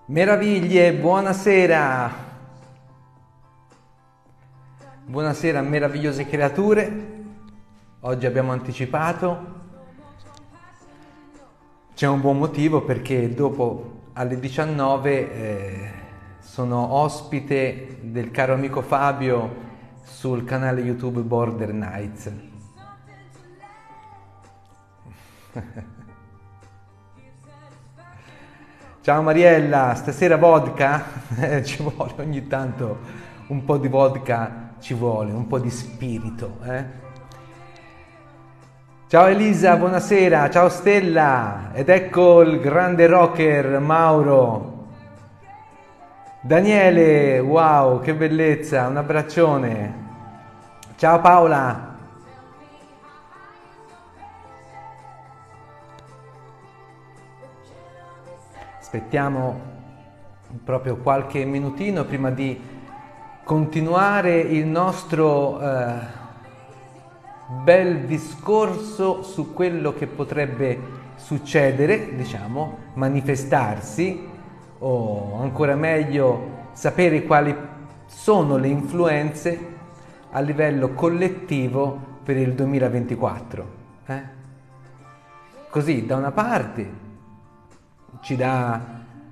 Meraviglie, buonasera! Buonasera meravigliose creature. Oggi abbiamo anticipato. C'è un buon motivo perché dopo alle 19 sono ospite del caro amico Fabio sul canale YouTube Border Nights. Ciao Mariella, stasera vodka? Ci vuole ogni tanto un po' di vodka, ci vuole, un po' di spirito, Ciao Elisa, buonasera, ciao Stella, ed ecco il grande rocker Mauro. Daniele, wow, che bellezza, un abbraccione. Ciao Paola. Aspettiamo proprio qualche minutino prima di continuare il nostro bel discorso su quello che potrebbe succedere, diciamo, manifestarsi, o ancora meglio sapere quali sono le influenze a livello collettivo per il 2024. Così, da una parte ci dà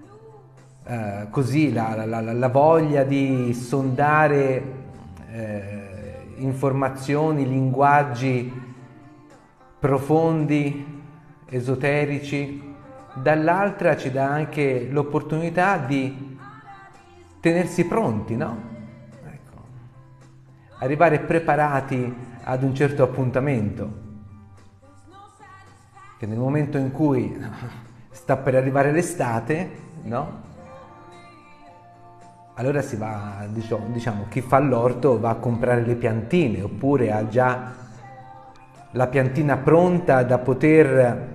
così la voglia di sondare informazioni, linguaggi profondi, esoterici, dall'altra ci dà anche l'opportunità di tenersi pronti, no? Ecco. Arrivare preparati ad un certo appuntamento, che nel momento in cui sta per arrivare l'estate, no? Allora si va, diciamo, chi fa l'orto va a comprare le piantine, oppure ha già la piantina pronta da poter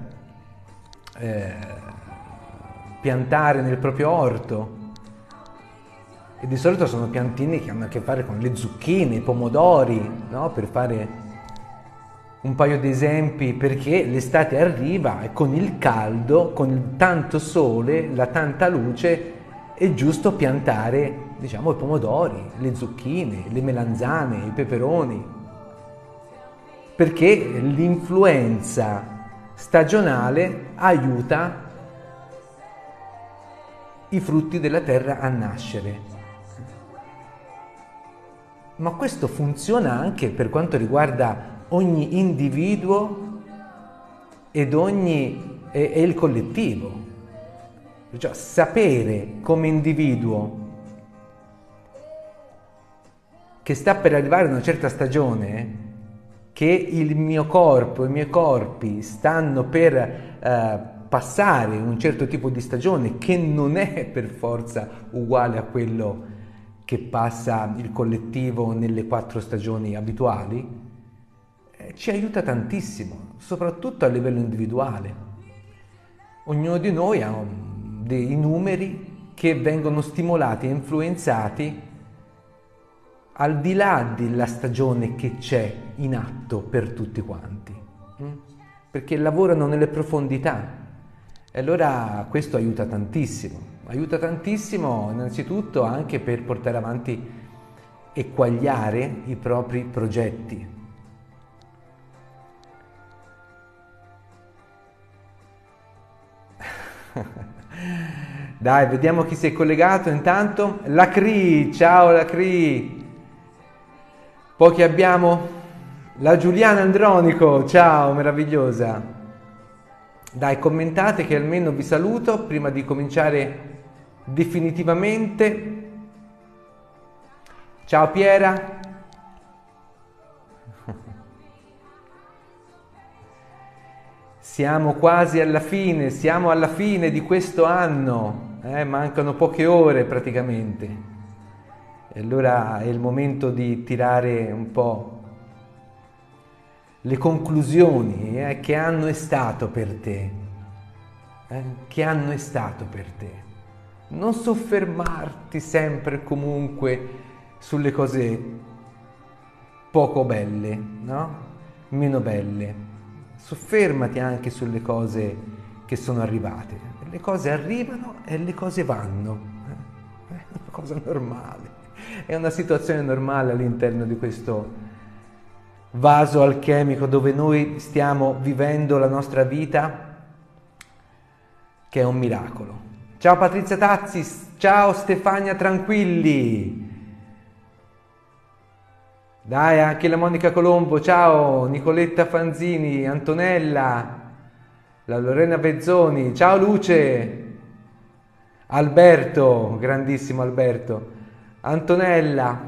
piantare nel proprio orto. E di solito sono piantine che hanno a che fare con le zucchine, i pomodori, no? Per fare un paio di esempi, perché l'estate arriva e con il caldo, con il tanto sole, la tanta luce, è giusto piantare, diciamo, i pomodori, le zucchine, le melanzane, i peperoni, perché l'influenza stagionale aiuta i frutti della terra a nascere. Ma questo funziona anche per quanto riguarda ogni individuo e il collettivo. Cioè, sapere come individuo che sta per arrivare una certa stagione, che il mio corpo, i miei corpi stanno per passare un certo tipo di stagione che non è per forza uguale a quello che passa il collettivo nelle 4 stagioni abituali, ci aiuta tantissimo, soprattutto a livello individuale. Ognuno di noi ha dei numeri che vengono stimolati e influenzati al di là della stagione che c'è in atto per tutti quanti, perché lavorano nelle profondità, e allora questo aiuta tantissimo innanzitutto anche per portare avanti e quagliare i propri progetti. Dai, vediamo chi si è collegato intanto. La Cri, ciao la Cri. Poi chi abbiamo? La Giuliana Andronico, ciao, meravigliosa. Dai, commentate che almeno vi saluto prima di cominciare definitivamente. Ciao Piera. Siamo quasi alla fine, siamo alla fine di questo anno, mancano poche ore praticamente. E allora è il momento di tirare un po' le conclusioni. Che anno è stato per te? Che anno è stato per te? Non soffermarti sempre e comunque sulle cose poco belle, no? Meno belle. Soffermati anche sulle cose che sono arrivate. le cose arrivano e le cose vanno, è una cosa normale, è una situazione normale all'interno di questo vaso alchemico dove noi stiamo vivendo la nostra vita, che è un miracolo. Ciao Patrizia Tazzis, ciao Stefania Tranquilli, dai anche la Monica Colombo, ciao Nicoletta Fanzini, Antonella, la Lorena Bezzoni, ciao Luce, Alberto, grandissimo Alberto, Antonella,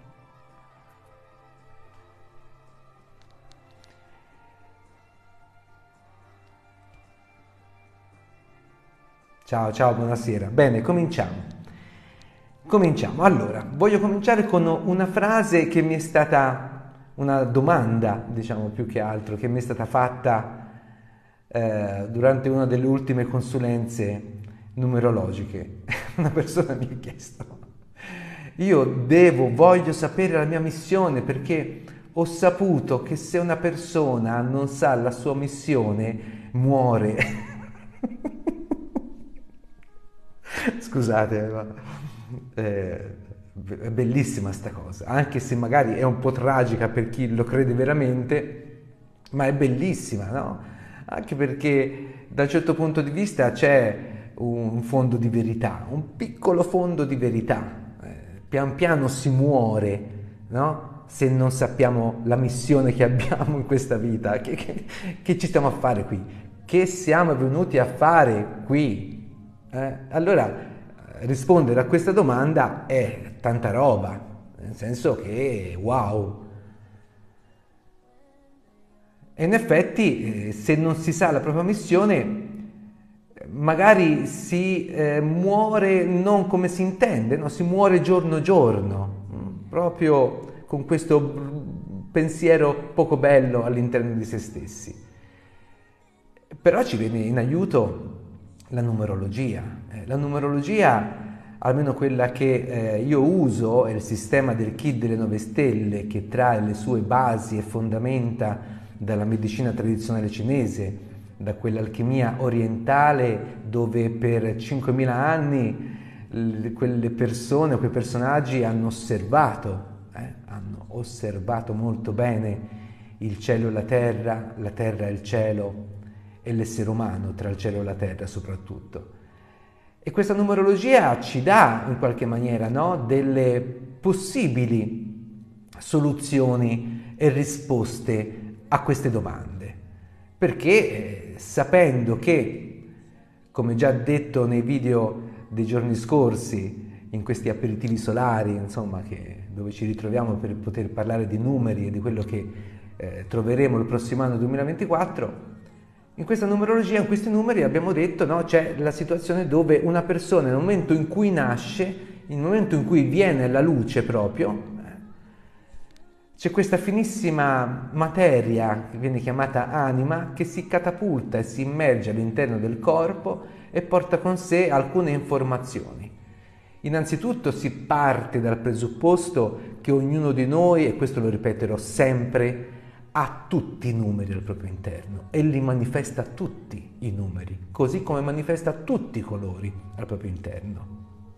ciao, ciao, buonasera. Bene, cominciamo. Cominciamo. Allora, voglio cominciare con una frase che mi è stata, una domanda, diciamo più che altro, che mi è stata fatta durante una delle ultime consulenze numerologiche. Una persona mi ha chiesto, voglio sapere la mia missione perché ho saputo che se una persona non sa la sua missione, muore. Scusate, ma è bellissima sta cosa, anche se magari è un po' tragica per chi lo crede veramente, ma è bellissima, no? Anche perché da un certo punto di vista c'è un fondo di verità, un piccolo fondo di verità. Pian piano si muore, no? Se non sappiamo la missione che abbiamo in questa vita, che ci stiamo a fare qui? Che siamo venuti a fare qui? Allora, rispondere a questa domanda è tanta roba, nel senso che wow. E in effetti, se non si sa la propria missione, magari si muore non come si intende, no? Si muore giorno giorno, proprio con questo pensiero poco bello all'interno di se stessi. Però ci viene in aiuto la numerologia. La numerologia, almeno quella che io uso, è il sistema del kit delle 9 stelle, che trae le sue basi e fondamenta dalla medicina tradizionale cinese, da quell'alchimia orientale dove per 5.000 anni quelle persone, quei personaggi hanno osservato molto bene il cielo e la terra e il cielo e l'essere umano tra il cielo e la terra soprattutto. E questa numerologia ci dà in qualche maniera, no, delle possibili soluzioni e risposte a queste domande, perché sapendo che, come già detto nei video dei giorni scorsi, in questi aperitivi solari, insomma, dove ci ritroviamo per poter parlare di numeri e di quello che troveremo il prossimo anno 2024, in questa numerologia, in questi numeri abbiamo detto, no, c'è la situazione dove una persona nel momento in cui nasce, nel momento in cui viene alla luce proprio, c'è questa finissima materia che viene chiamata anima che si catapulta e si immerge all'interno del corpo e porta con sé alcune informazioni. Innanzitutto si parte dal presupposto che ognuno di noi, e questo lo ripeterò sempre, ha tutti i numeri al proprio interno e li manifesta tutti i numeri, così come manifesta tutti i colori al proprio interno.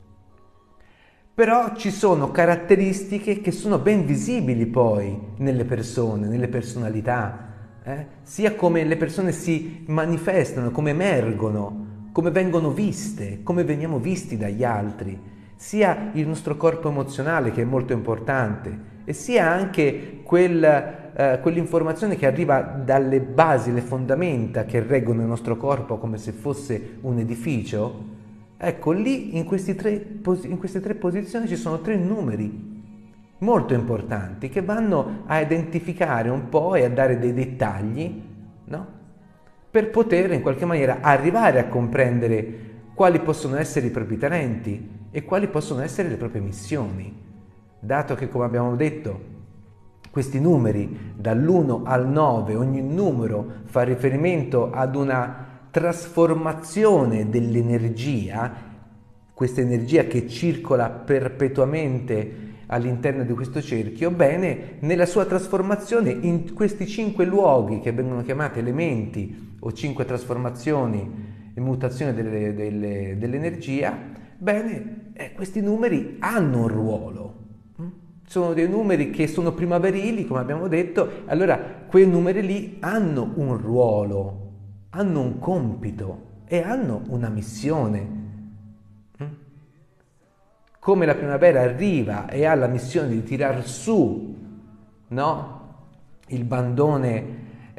Però ci sono caratteristiche che sono ben visibili poi nelle persone, nelle personalità, sia come le persone si manifestano, come emergono, come vengono viste, come veniamo visti dagli altri, sia il nostro corpo emozionale che è molto importante e sia anche quell'informazione che arriva dalle basi, le fondamenta che reggono il nostro corpo come se fosse un edificio. Ecco, lì in queste tre posizioni ci sono 3 numeri molto importanti che vanno a identificare un po' e a dare dei dettagli, no? Per poter in qualche maniera arrivare a comprendere quali possono essere i propri talenti e quali possono essere le proprie missioni. Dato che, come abbiamo detto, questi numeri dall'1 al 9, ogni numero fa riferimento ad una trasformazione dell'energia, questa energia che circola perpetuamente all'interno di questo cerchio, bene, nella sua trasformazione in questi 5 luoghi che vengono chiamati elementi o 5 trasformazioni mutazione dell'energia, bene, questi numeri hanno un ruolo. Sono dei numeri che sono primaverili, come abbiamo detto, allora quei numeri lì hanno un ruolo, hanno un compito e hanno una missione. Come la primavera arriva e ha la missione di tirar su, no? Il bandone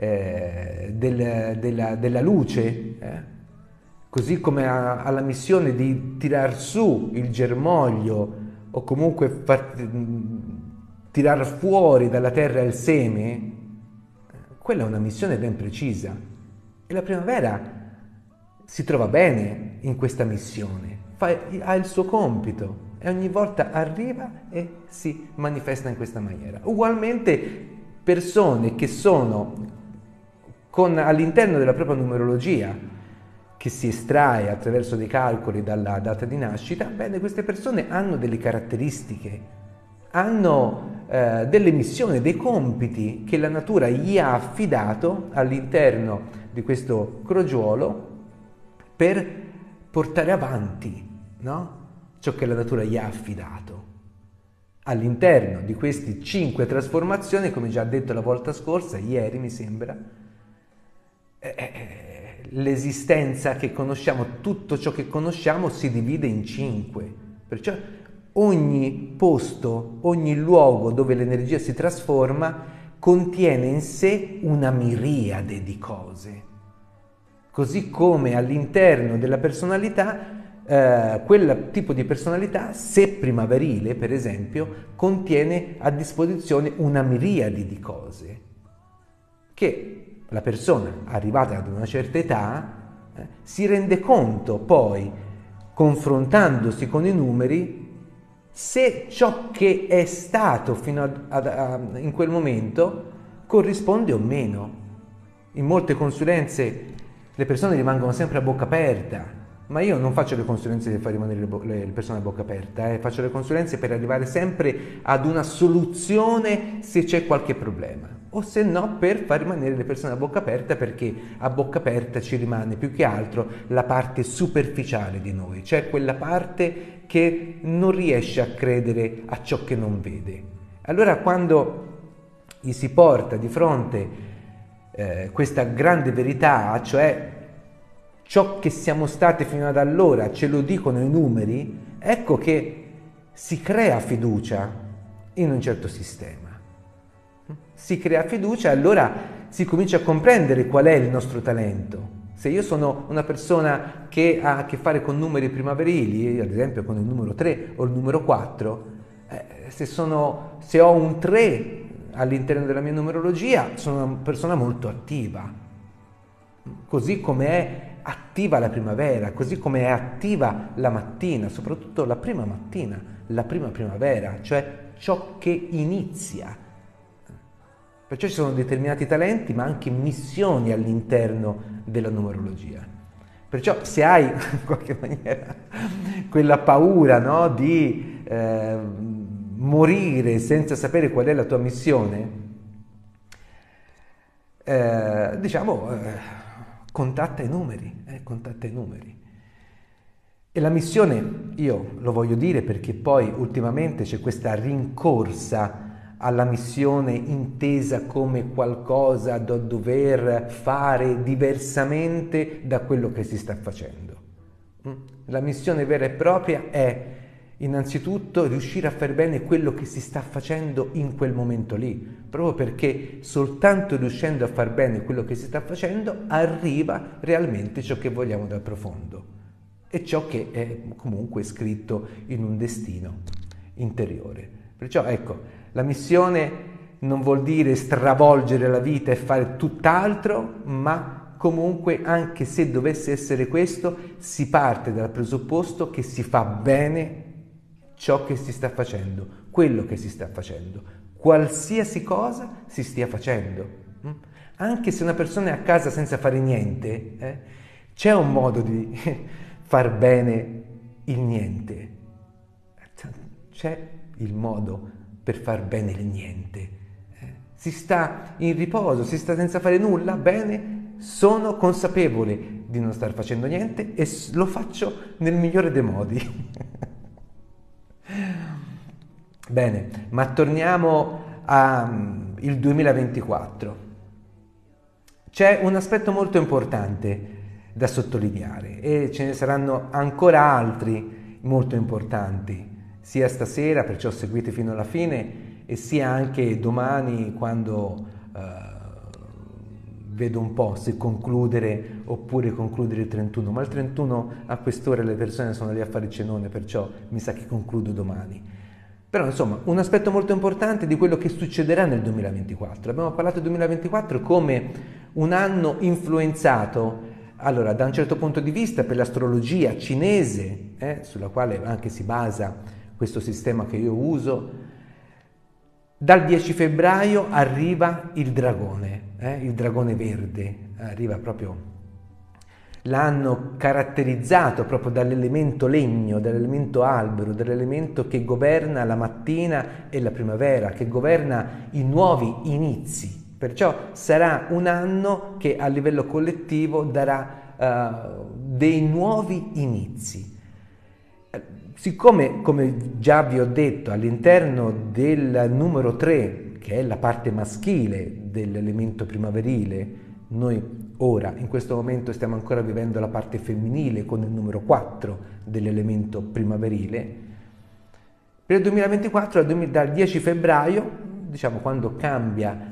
della luce, così come ha la missione di tirar su il germoglio o comunque tirar fuori dalla terra il seme, quella è una missione ben precisa. E la primavera si trova bene in questa missione, ha il suo compito e ogni volta arriva e si manifesta in questa maniera. Ugualmente persone che sono all'interno della propria numerologia, che si estrae attraverso dei calcoli dalla data di nascita, bene, queste persone hanno delle caratteristiche, hanno delle missioni, dei compiti che la natura gli ha affidato all'interno di questo crogiuolo per portare avanti, no? Ciò che la natura gli ha affidato. All'interno di queste 5 trasformazioni, come già detto la volta scorsa, ieri mi sembra, l'esistenza che conosciamo, tutto ciò che conosciamo si divide in 5. Perciò ogni posto, ogni luogo dove l'energia si trasforma contiene in sé una miriade di cose. Così come all'interno della personalità, quel tipo di personalità, se primaverile per esempio, contiene a disposizione una miriade di cose che la persona arrivata ad una certa età si rende conto poi, confrontandosi con i numeri, se ciò che è stato fino in quel momento corrisponde o meno. In molte consulenze le persone rimangono sempre a bocca aperta, ma io non faccio le consulenze per far rimanere le persone a bocca aperta, faccio le consulenze per arrivare sempre ad una soluzione se c'è qualche problema, o se no per far rimanere le persone a bocca aperta, perché a bocca aperta ci rimane più che altro la parte superficiale di noi, cioè quella parte che non riesce a credere a ciò che non vede. Allora quando gli si porta di fronte questa grande verità, cioè ciò che siamo stati fino ad allora ce lo dicono i numeri, ecco che si crea fiducia in un certo sistema. Si crea fiducia e allora si comincia a comprendere qual è il nostro talento. Se io sono una persona che ha a che fare con numeri primaverili, ad esempio con il numero 3 o il numero 4, se ho un 3 all'interno della mia numerologia, sono una persona molto attiva. Così come è attiva la primavera, così come è attiva la mattina, soprattutto la prima mattina, la prima primavera, cioè ciò che inizia. Perciò ci sono determinati talenti, ma anche missioni all'interno della numerologia. Perciò se hai in qualche maniera quella paura, no, di morire senza sapere qual è la tua missione, contatta i numeri, contatta i numeri. E la missione, io lo voglio dire perché poi ultimamente c'è questa rincorsa alla missione intesa come qualcosa da dover fare diversamente da quello che si sta facendo. La missione vera e propria è innanzitutto riuscire a fare bene quello che si sta facendo in quel momento lì, proprio perché soltanto riuscendo a far bene quello che si sta facendo arriva realmente ciò che vogliamo dal profondo e ciò che è comunque scritto in un destino interiore. Perciò ecco, la missione non vuol dire stravolgere la vita e fare tutt'altro, ma comunque, anche se dovesse essere questo, si parte dal presupposto che si fa bene ciò che si sta facendo, quello che si sta facendo, qualsiasi cosa si stia facendo. Anche se una persona è a casa senza fare niente, c'è un modo di far bene il niente. C'è il modo per far bene il niente. Si sta in riposo, si sta senza fare nulla, bene, sono consapevole di non star facendo niente e lo faccio nel migliore dei modi. Bene, ma torniamo al 2024. C'è un aspetto molto importante da sottolineare e ce ne saranno ancora altri molto importanti, sia stasera, perciò seguite fino alla fine, e sia anche domani quando vedo un po' se concludere oppure concludere il 31, ma il 31 a quest'ora le persone sono lì a fare il cenone, perciò mi sa che concludo domani. Però insomma, un aspetto molto importante di quello che succederà nel 2024. Abbiamo parlato del 2024 come un anno influenzato, allora, da un certo punto di vista per l'astrologia cinese, sulla quale anche si basa questo sistema che io uso. Dal 10 febbraio arriva il dragone verde, arriva proprio l'anno caratterizzato proprio dall'elemento legno, dall'elemento albero, dall'elemento che governa la mattina e la primavera, che governa i nuovi inizi. Perciò sarà un anno che a livello collettivo darà dei nuovi inizi. Siccome, come già vi ho detto, all'interno del numero 3, che è la parte maschile dell'elemento primaverile, noi ora, in questo momento, stiamo ancora vivendo la parte femminile con il numero 4 dell'elemento primaverile, per il 2024, dal 10 febbraio, diciamo quando cambia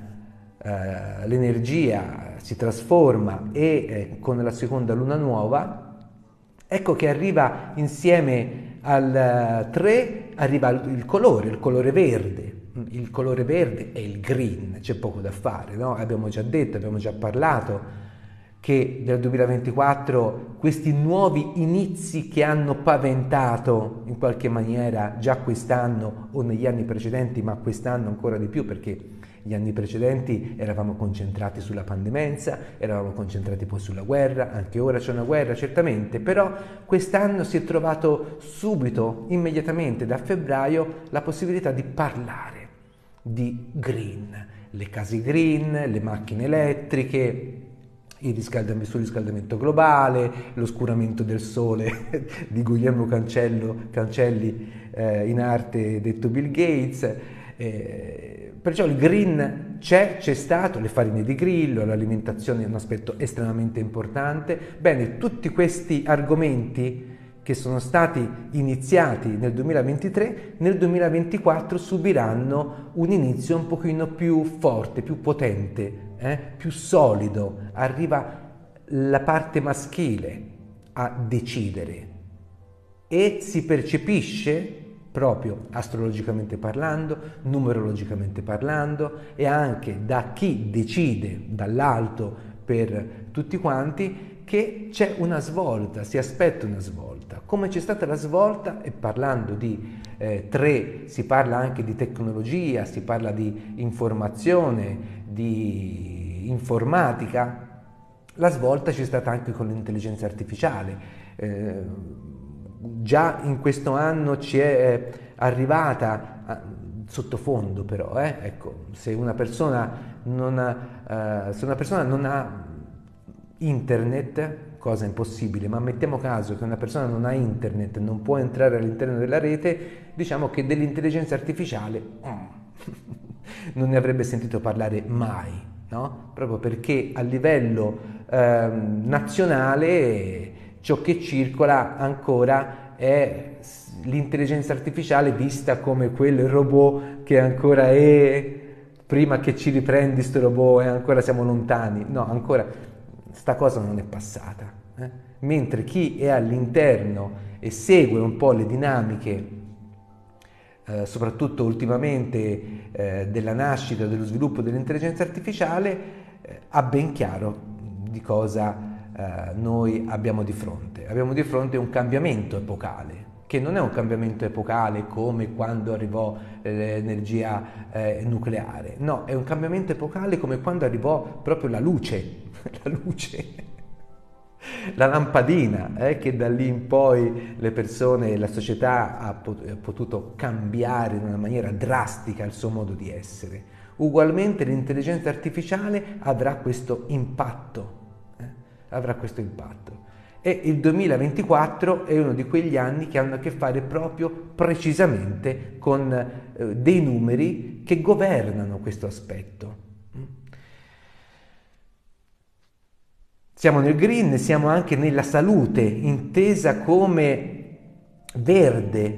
l'energia, si trasforma e con la seconda luna nuova, ecco che arriva insieme al 3, arriva il colore verde. Il colore verde è il green, c'è poco da fare, no? Abbiamo già detto, abbiamo già parlato che nel 2024 questi nuovi inizi che hanno paventato in qualche maniera già quest'anno o negli anni precedenti, ma quest'anno ancora di più perché gli anni precedenti eravamo concentrati sulla pandemia, eravamo concentrati poi sulla guerra, anche ora c'è una guerra certamente, però quest'anno si è trovato subito, immediatamente da febbraio, la possibilità di parlare di green, le case green, le macchine elettriche, il surriscaldamento globale, l'oscuramento del sole di Guglielmo Cancelli, in arte detto Bill Gates. Perciò il green c'è stato, le farine di grillo, l'alimentazione è un aspetto estremamente importante. Bene, tutti questi argomenti che sono stati iniziati nel 2023, nel 2024 subiranno un inizio un pochino più forte, più potente, più solido. Arriva la parte maschile a decidere e si percepisce proprio astrologicamente parlando, numerologicamente parlando e anche da chi decide dall'alto per tutti quanti che c'è una svolta, si aspetta una svolta. Come c'è stata la svolta, e parlando di 3 si parla anche di tecnologia, si parla di informazione, di informatica, la svolta c'è stata anche con l'intelligenza artificiale. Già in questo anno ci è arrivata sottofondo però, ecco, se una persona non ha internet, cosa impossibile, ma mettiamo caso che una persona non ha internet, non può entrare all'interno della rete, diciamo che dell'intelligenza artificiale non ne avrebbe sentito parlare mai, no? Proprio perché a livello nazionale ciò che circola ancora è l'intelligenza artificiale vista come quel robot che ancora è, prima che ci riprendi sto robot e ancora siamo lontani, no, ancora sta cosa non è passata, mentre chi è all'interno e segue un po' le dinamiche, soprattutto ultimamente della nascita, dello sviluppo dell'intelligenza artificiale, ha ben chiaro di cosa noi abbiamo di fronte. Abbiamo di fronte un cambiamento epocale, che non è un cambiamento epocale come quando arrivò l'energia nucleare, no, è un cambiamento epocale come quando arrivò proprio la luce, la lampadina, che da lì in poi le persone, la società ha potuto cambiare in una maniera drastica il suo modo di essere. Ugualmente l'intelligenza artificiale avrà questo impatto. avrà questo impatto. E il 2024 è uno di quegli anni che hanno a che fare proprio precisamente con dei numeri che governano questo aspetto. Siamo nel green, siamo anche nella salute, intesa come verde.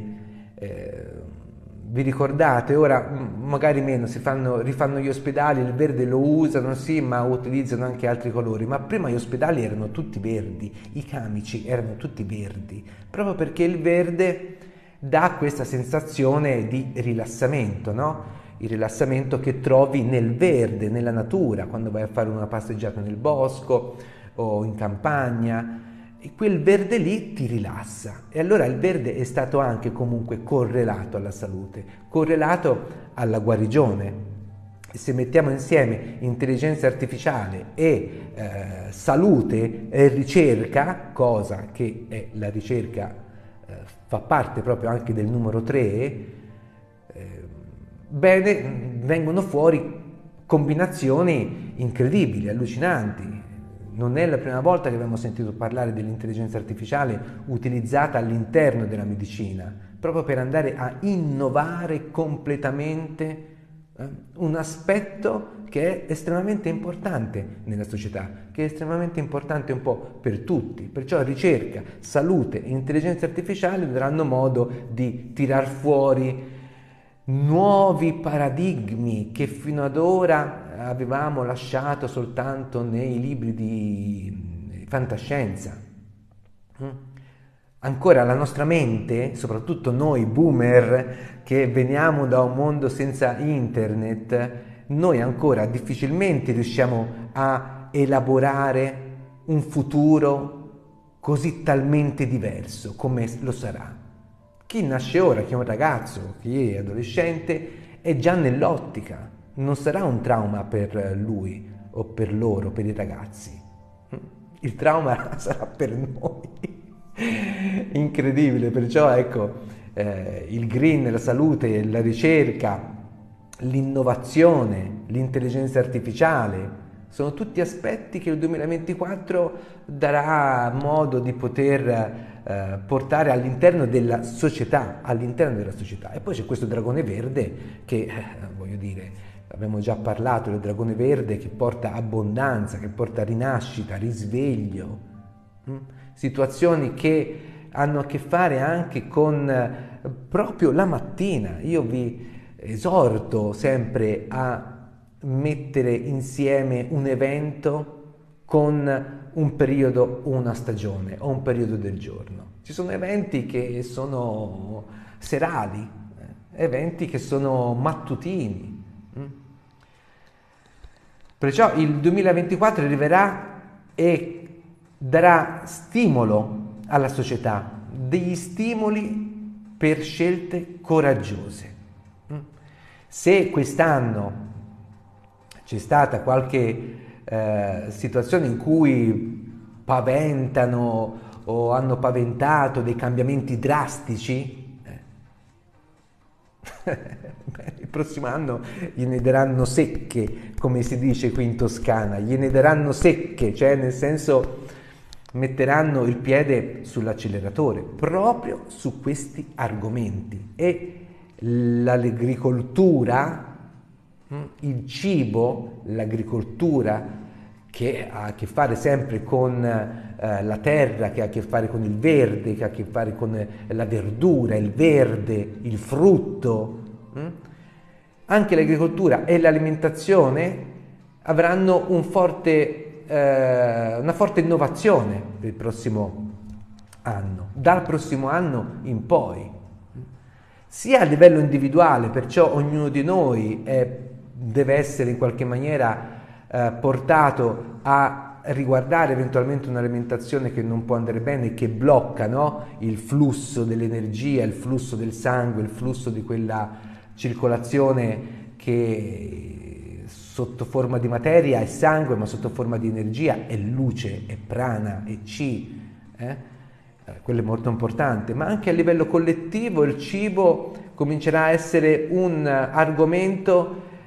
Vi ricordate? Ora magari meno, rifanno gli ospedali, il verde lo usano, sì, ma utilizzano anche altri colori. Ma prima gli ospedali erano tutti verdi, i camici erano tutti verdi, proprio perché il verde dà questa sensazione di rilassamento, no? Il rilassamento che trovi nel verde, nella natura, quando vai a fare una passeggiata nel bosco o in campagna, e quel verde lì ti rilassa. E allora il verde è stato anche comunque correlato alla salute, correlato alla guarigione. E se mettiamo insieme intelligenza artificiale e salute e ricerca, cosa che è la ricerca fa parte proprio anche del numero 3, bene, vengono fuori combinazioni incredibili, allucinanti. Non è la prima volta che abbiamo sentito parlare dell'intelligenza artificiale utilizzata all'interno della medicina, proprio per andare a innovare completamente un aspetto che è estremamente importante nella società, che è estremamente importante un po' per tutti. Perciò ricerca, salute e intelligenza artificiale daranno modo di tirar fuori nuovi paradigmi che fino ad ora avevamo lasciato soltanto nei libri di fantascienza. Ancora la nostra mente, soprattutto noi boomer che veniamo da un mondo senza internet, noi ancora difficilmente riusciamo a elaborare un futuro così talmente diverso come lo sarà. Chi nasce ora, chi è un ragazzo, chi è adolescente, è già nell'ottica, non sarà un trauma per lui o per loro, per i ragazzi. Il trauma sarà per noi. Incredibile, perciò ecco, il green, la salute, la ricerca, l'innovazione, l'intelligenza artificiale, sono tutti aspetti che il 2024 darà modo di poter portare all'interno della società, E poi c'è questo dragone verde che, voglio dire, abbiamo già parlato del dragone verde che porta abbondanza, che porta rinascita, risveglio, situazioni che hanno a che fare anche con proprio la mattina. Io vi esorto sempre a mettere insieme un evento con un periodo, una stagione o un periodo del giorno. Ci sono eventi che sono serali, eventi che sono mattutini. Perciò il 2024 arriverà e darà stimolo alla società, degli stimoli per scelte coraggiose. Se quest'anno c'è stata qualche situazione in cui paventano o hanno paventato dei cambiamenti drastici, il prossimo anno gliene daranno secche, come si dice qui in Toscana, gliene daranno secche, cioè nel senso metteranno il piede sull'acceleratore proprio su questi argomenti. E l'agricoltura, il cibo, l'agricoltura che ha a che fare sempre con la terra, che ha a che fare con il verde, che ha a che fare con la verdura, il verde, il frutto. Anche l'agricoltura e l'alimentazione avranno una forte innovazione per il prossimo anno, dal prossimo anno in poi. Sia a livello individuale, perciò ognuno di noi deve essere in qualche maniera portato a riguardare eventualmente un'alimentazione che non può andare bene, che blocca, no? Il flusso dell'energia, il flusso del sangue, il flusso di quella circolazione che sotto forma di materia è sangue, ma sotto forma di energia è luce, è prana, è chi. Quello è molto importante, ma anche a livello collettivo il cibo comincerà a essere un argomento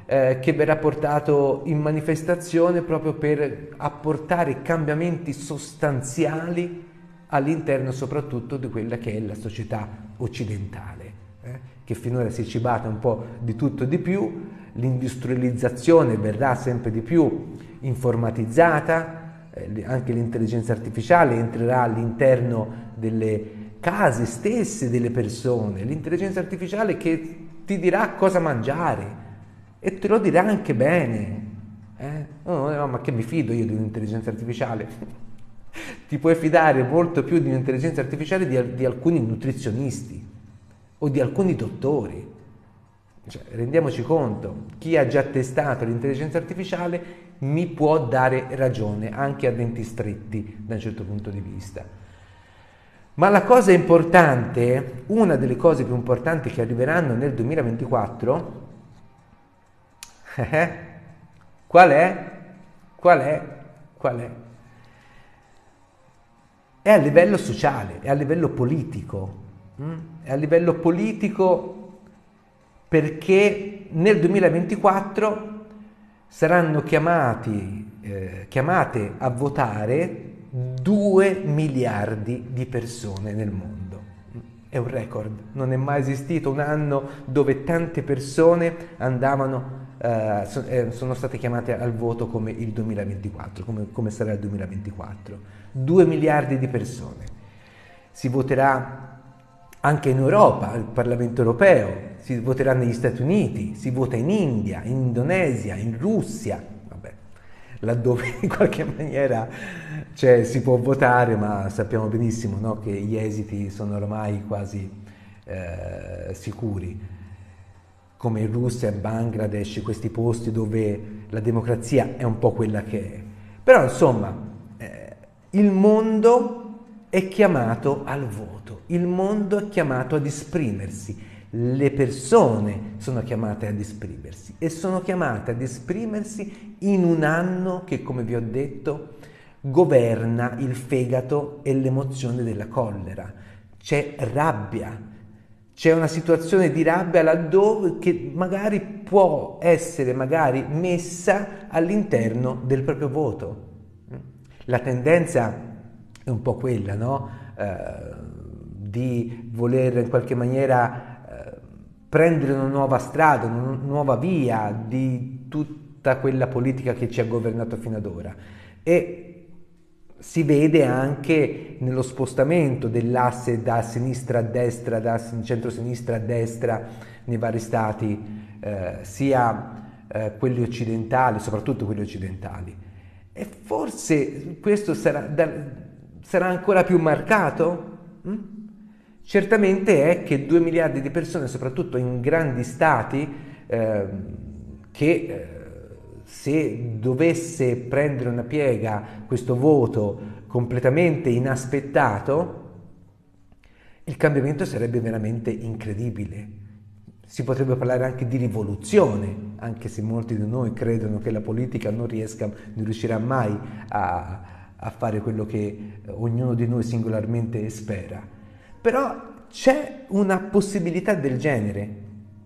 che verrà portato in manifestazione proprio per apportare cambiamenti sostanziali all'interno soprattutto di quella che è la società occidentale, che finora si è cibata un po' di tutto e di più. L'industrializzazione verrà sempre di più informatizzata, anche l'intelligenza artificiale entrerà all'interno delle case stesse delle persone, l'intelligenza artificiale che ti dirà cosa mangiare e te lo dirà anche bene. Oh, no, ma che mi fido io di un'intelligenza artificiale? Ti puoi fidare molto più di un'intelligenza artificiale di alcuni nutrizionisti o di alcuni dottori. Cioè, rendiamoci conto, chi ha già testato l'intelligenza artificiale mi può dare ragione, anche a denti stretti da un certo punto di vista. Ma la cosa importante, una delle cose più importanti che arriveranno nel 2024, qual è? Qual è? Qual è? È a livello sociale, è a livello politico. È a livello politico perché nel 2024 saranno chiamate a votare 2 miliardi di persone nel mondo. È un record, non è mai esistito un anno dove tante persone sono state chiamate al voto come il 2024, come sarà il 2024. 2 miliardi di persone. Si voterà anche in Europa, al Parlamento europeo, si voterà negli Stati Uniti, si vota in India, in Indonesia, in Russia, vabbè, laddove in qualche maniera si può votare, ma sappiamo benissimo, no, che gli esiti sono ormai quasi sicuri, come in Russia, Bangladesh, questi posti dove la democrazia è un po' quella che è. Però insomma, il mondo è chiamato al voto, il mondo è chiamato ad esprimersi, le persone sono chiamate ad esprimersi e sono chiamate ad esprimersi in un anno che, come vi ho detto, governa il fegato e l'emozione della collera. C'è rabbia, c'è una situazione di rabbia laddove che magari può essere messa all'interno del proprio voto. La tendenza è un po' quella, no? Di voler in qualche maniera prendere una nuova strada, una nuova via di tutta quella politica che ci ha governato fino ad ora. E si vede anche nello spostamento dell'asse da sinistra a destra, da centro-sinistra a destra nei vari stati, sia quelli occidentali, soprattutto quelli occidentali. E forse questo sarà ancora più marcato? Certamente è che 2 miliardi di persone, soprattutto in grandi stati, che se dovesse prendere una piega questo voto completamente inaspettato, il cambiamento sarebbe veramente incredibile. Si potrebbe parlare anche di rivoluzione, anche se molti di noi credono che la politica non riuscirà mai a fare quello che ognuno di noi singolarmente spera. Però c'è una possibilità del genere.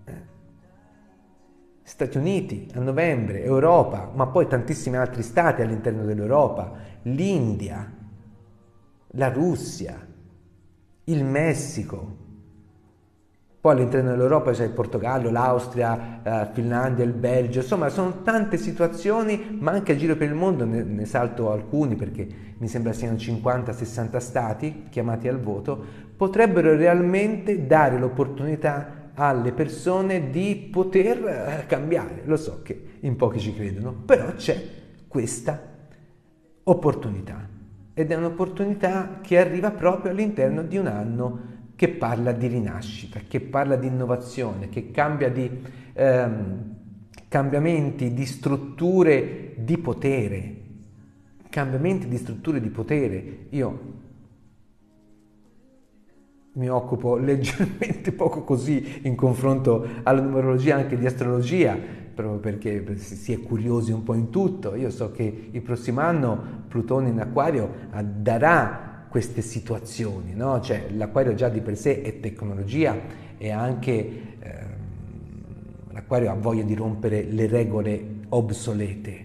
Stati Uniti a novembre, Europa, ma poi tantissimi altri stati all'interno dell'Europa, l'India, la Russia, il Messico. Poi all'interno dell'Europa c'è il Portogallo, l'Austria, la Finlandia, il Belgio, insomma sono tante situazioni, ma anche a giro per il mondo, ne salto alcuni perché mi sembra siano 50-60 stati chiamati al voto, potrebbero realmente dare l'opportunità alle persone di poter cambiare. Lo so che in pochi ci credono, però c'è questa opportunità ed è un'opportunità che arriva proprio all'interno di un anno che parla di rinascita, che parla di innovazione, che cambia di cambiamenti di strutture di potere, cambiamenti di strutture di potere. Io mi occupo leggermente poco così in confronto alla numerologia, anche di astrologia, proprio perché si è curiosi un po' in tutto. Io so che il prossimo anno Plutone in Acquario darà queste situazioni, no? Cioè l'Acquario già di per sé è tecnologia, è anche l'Acquario ha voglia di rompere le regole obsolete.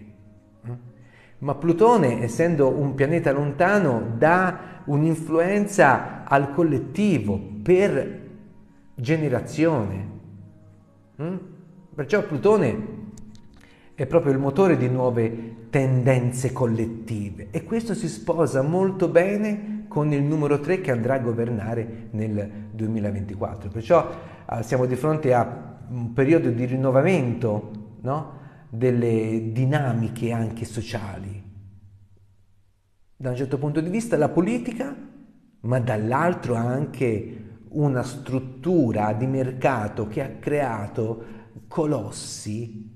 Ma Plutone, essendo un pianeta lontano, dà un'influenza al collettivo per generazione. Perciò Plutone è proprio il motore di nuove tendenze collettive e questo si sposa molto bene con il numero 3 che andrà a governare nel 2024. Perciò siamo di fronte a un periodo di rinnovamento, no? Delle dinamiche anche sociali. Da un certo punto di vista la politica, ma dall'altro anche una struttura di mercato che ha creato colossi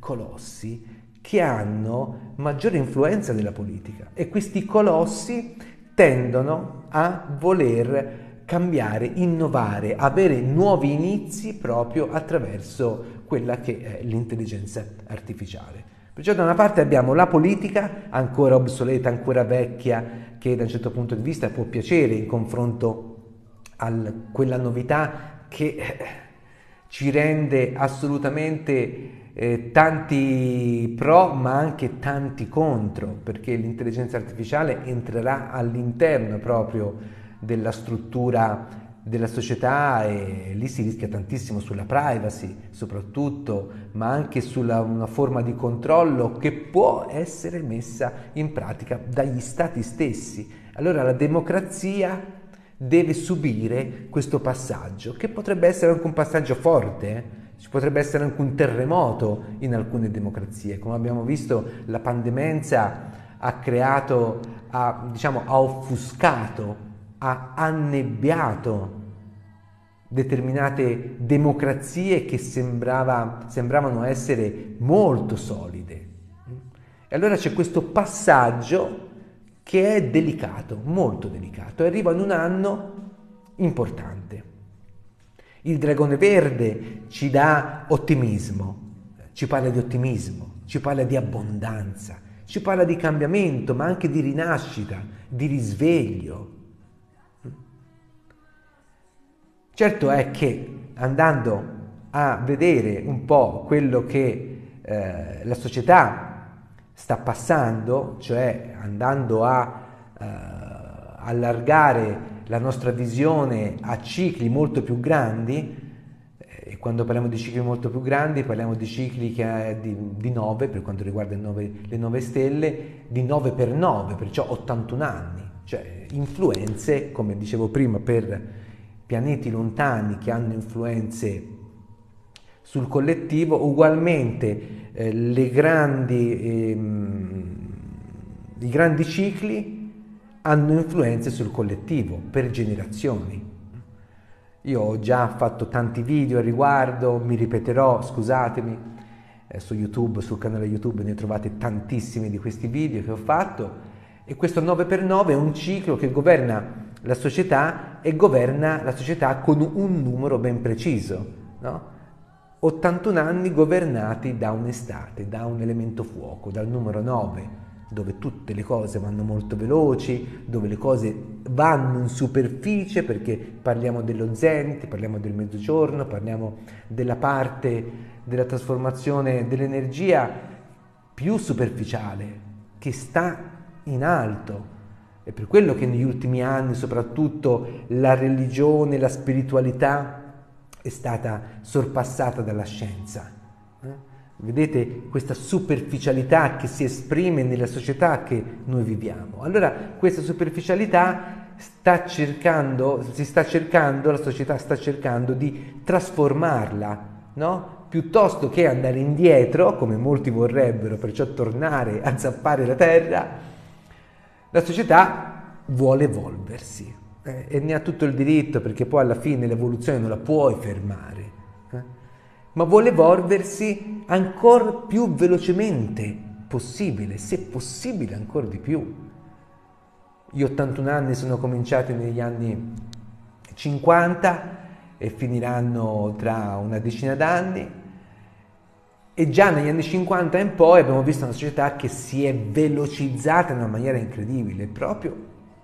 che hanno maggiore influenza della politica e questi colossi tendono a voler cambiare, innovare, avere nuovi inizi proprio attraverso quella che è l'intelligenza artificiale. Perciò da una parte abbiamo la politica ancora obsoleta, ancora vecchia, che da un certo punto di vista può piacere in confronto a quella novità che ci rende assolutamente tanti pro ma anche tanti contro, perché l'intelligenza artificiale entrerà all'interno proprio della struttura della società e lì si rischia tantissimo sulla privacy soprattutto, ma anche sulla una forma di controllo che può essere messa in pratica dagli stati stessi. Allora la democrazia deve subire questo passaggio, che potrebbe essere anche un passaggio forte, ci potrebbe essere anche un terremoto in alcune democrazie. Come abbiamo visto, la pandemenza ha creato, ha offuscato, ha annebbiato determinate democrazie che sembravano essere molto solide. E allora c'è questo passaggio che è delicato, molto delicato, e arriva in un anno importante. Il dragone verde ci dà ottimismo, ci parla di ottimismo, ci parla di abbondanza, ci parla di cambiamento, ma anche di rinascita, di risveglio. Certo è che andando a vedere un po' quello che la società sta passando, cioè andando a allargare la nostra visione a cicli molto più grandi, e quando parliamo di cicli molto più grandi parliamo di cicli di 9, per quanto riguarda le 9 stelle, di 9 per 9, perciò 81 anni, cioè influenze, come dicevo prima, per pianeti lontani che hanno influenze sul collettivo, ugualmente i grandi cicli hanno influenze sul collettivo per generazioni. Io ho già fatto tanti video al riguardo, mi ripeterò, scusatemi, su YouTube, sul canale YouTube ne trovate tantissimi di questi video che ho fatto, e questo 9x9 è un ciclo che governa la società e governa la società con un numero ben preciso, no? 81 anni governati da un'estate, da un elemento fuoco, dal numero 9, dove tutte le cose vanno molto veloci, dove le cose vanno in superficie, perché parliamo dello zenit, parliamo del mezzogiorno, parliamo della parte della trasformazione dell'energia più superficiale, che sta in alto. È per quello che negli ultimi anni soprattutto la religione, la spiritualità è stata sorpassata dalla scienza. Vedete questa superficialità che si esprime nella società che noi viviamo. Allora questa superficialità la società sta cercando di trasformarla, no? Piuttosto che andare indietro, come molti vorrebbero, perciò tornare a zappare la terra, la società vuole evolversi e ne ha tutto il diritto, perché poi alla fine l'evoluzione non la puoi fermare, ma vuole evolversi ancora più velocemente possibile, se possibile ancora di più. Gli 81 anni sono cominciati negli anni 50 e finiranno tra una decina d'anni, e già negli anni 50 in poi abbiamo visto una società che si è velocizzata in una maniera incredibile, proprio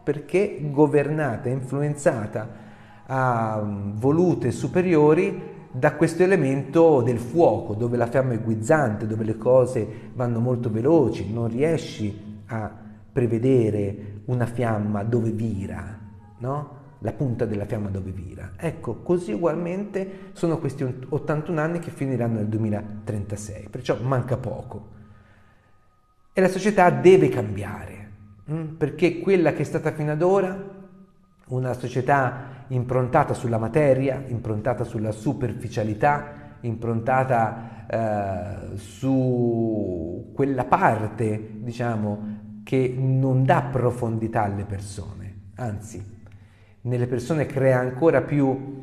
perché governata, influenzata a volute superiori da questo elemento del fuoco, dove la fiamma è guizzante, dove le cose vanno molto veloci, non riesci a prevedere una fiamma dove vira, no? La punta della fiamma dove vira. Ecco, così ugualmente sono questi 81 anni che finiranno nel 2036, perciò manca poco. E la società deve cambiare, perché quella che è stata fino ad ora, una società improntata sulla materia, improntata sulla superficialità, improntata su quella parte, diciamo, che non dà profondità alle persone, anzi, nelle persone crea ancora più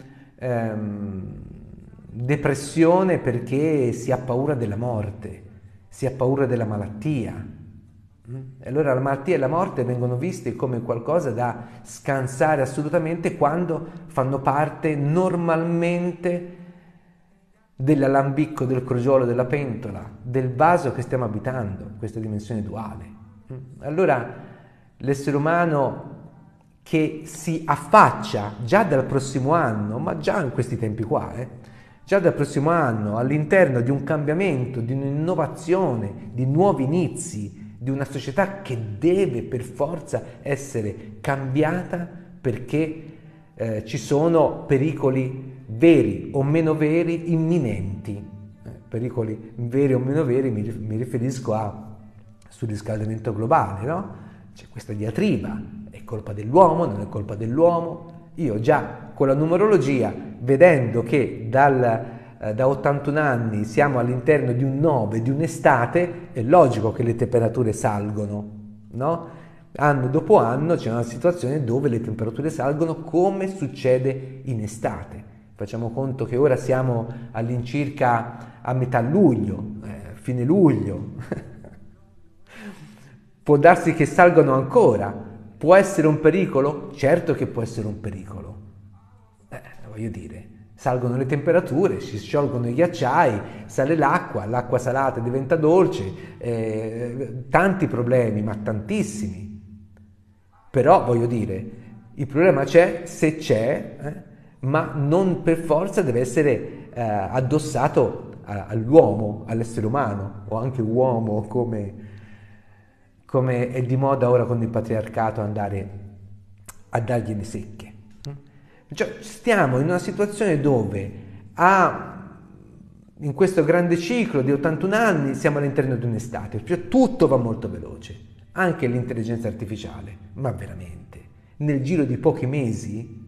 depressione perché si ha paura della morte, si ha paura della malattia. E allora la malattia e la morte vengono viste come qualcosa da scansare assolutamente quando fanno parte normalmente dell'alambicco, del crogiolo, della pentola, del vaso che stiamo abitando, questa dimensione duale. Allora l'essere umano che si affaccia già dal prossimo anno, ma già in questi tempi qua, già dal prossimo anno all'interno di un cambiamento, di un'innovazione, di nuovi inizi, di una società che deve per forza essere cambiata perché ci sono pericoli veri o meno veri imminenti. Pericoli veri o meno veri mi riferisco a surriscaldamento globale, no? C'è questa diatriba, è colpa dell'uomo, non è colpa dell'uomo. Io già con la numerologia, vedendo che da 81 anni siamo all'interno di un 9, di un'estate, è logico che le temperature salgono, no? Anno dopo anno c'è una situazione dove le temperature salgono come succede in estate. Facciamo conto che ora siamo all'incirca a metà luglio, fine luglio. Può darsi che salgano ancora. Può essere un pericolo? Certo che può essere un pericolo. Voglio dire, salgono le temperature, si sciolgono i ghiacciai, sale l'acqua salata diventa dolce, tanti problemi, ma tantissimi. Però, voglio dire, il problema c'è se c'è, ma non per forza deve essere addossato all'uomo, all'essere umano, o anche uomo come è di moda ora con il patriarcato andare a dargliene secche. Cioè, stiamo in una situazione dove in questo grande ciclo di 81 anni siamo all'interno di un'estate, cioè tutto va molto veloce, anche l'intelligenza artificiale, ma veramente, nel giro di pochi mesi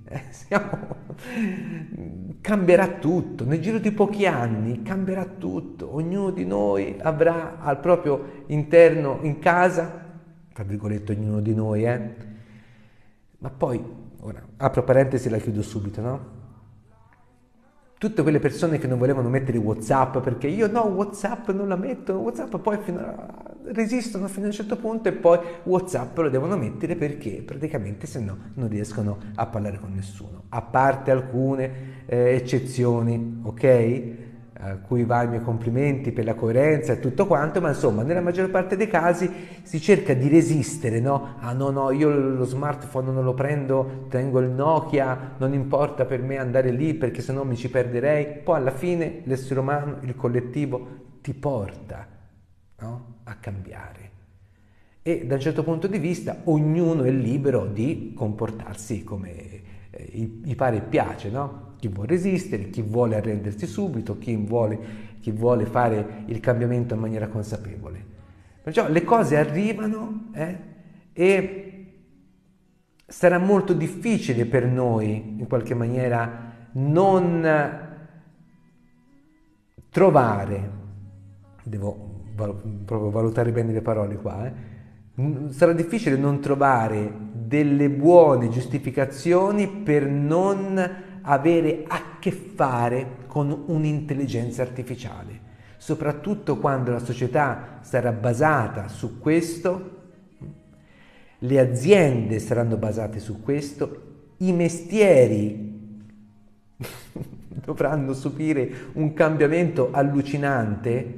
cambierà tutto, nel giro di pochi anni cambierà tutto, ognuno di noi avrà al proprio interno in casa, tra virgolette ognuno di noi, ma poi, ora, apro parentesi e la chiudo subito, no? Tutte quelle persone che non volevano mettere WhatsApp perché io no, WhatsApp non la metto, WhatsApp poi resistono fino a un certo punto e poi WhatsApp lo devono mettere perché praticamente se no non riescono a parlare con nessuno, a parte alcune eccezioni, ok? A cui va i miei complimenti per la coerenza e tutto quanto, ma insomma nella maggior parte dei casi si cerca di resistere, no? Ah no, io lo smartphone non lo prendo, tengo il Nokia, non importa per me andare lì perché sennò mi ci perderei. Poi alla fine l'essere umano, il collettivo ti porta, no? A cambiare. E da un certo punto di vista ognuno è libero di comportarsi come gli pare e piace, no? Chi vuole resistere, chi vuole arrendersi subito, chi vuole fare il cambiamento in maniera consapevole. Perciò le cose arrivano e sarà molto difficile per noi, in qualche maniera, non trovare, devo proprio valutare bene le parole qua, sarà difficile non trovare delle buone giustificazioni per non avere a che fare con un'intelligenza artificiale, soprattutto quando la società sarà basata su questo, le aziende saranno basate su questo, i mestieri dovranno subire un cambiamento allucinante.